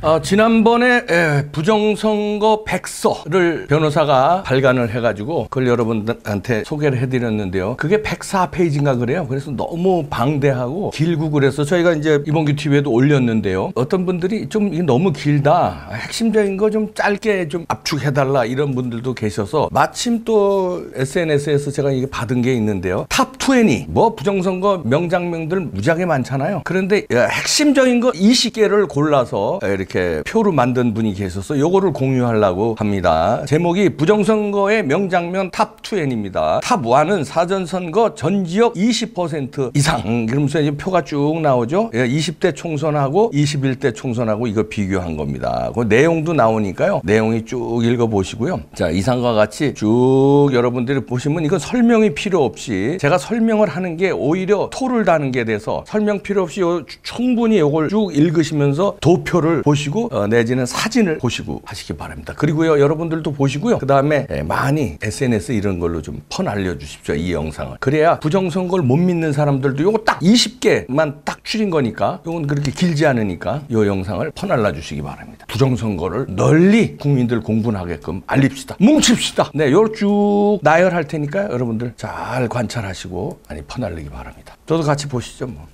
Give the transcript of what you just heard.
지난번에 부정선거 백서를 변호사가 발간을 해가지고 그걸 여러분들한테 소개를 해드렸는데요. 그게 104페이지인가 그래요. 그래서 너무 방대하고 길고 그래서 저희가 이제 이봉규 TV에도 올렸는데요. 어떤 분들이 좀 이게 너무 길다, 핵심적인 거 좀 짧게 좀 압축해달라 이런 분들도 계셔서 마침 또 SNS에서 제가 이게 받은 게 있는데요. 탑20 뭐 부정선거 명장면들 무지하게 많잖아요. 그런데 핵심적인 거 20개를 골라서 이렇게 표로 만든 분이 계셔서 요거를 공유하려고 합니다. 제목이 부정선거의 명장면 탑20입니다. 탑1은 사전선거 전 지역 20% 이상. 그러면서 이제 표가 쭉 나오죠. 20대 총선하고 21대 총선하고 이거 비교한 겁니다. 그 내용도 나오니까요. 내용이 쭉 읽어보시고요. 자, 이상과 같이 쭉 여러분들이 보시면 이건 설명이 필요 없이 제가 설명을 하는 게 오히려 토를 다는 게 돼서 설명 필요 없이 충분히 이걸 쭉 읽으시면서 도표를 보시고 내지는 사진을 보시고 하시기 바랍니다. 그리고요, 여러분들도 보시고요. 그 다음에 많이 SNS 이런 걸로 좀 퍼날려 주십시오. 이 영상을. 그래야 부정선거를 못 믿는 사람들도 요거 딱 20개만 딱 줄인 거니까 요건 그렇게 길지 않으니까 요 영상을 퍼날라 주시기 바랍니다. 부정선거를 널리 국민들 공분하게끔 알립시다. 뭉칩시다. 네, 요걸 쭉 나열할 테니까 여러분들 잘 관찰하시고 많이 퍼날리기 바랍니다. 저도 같이 보시죠 뭐.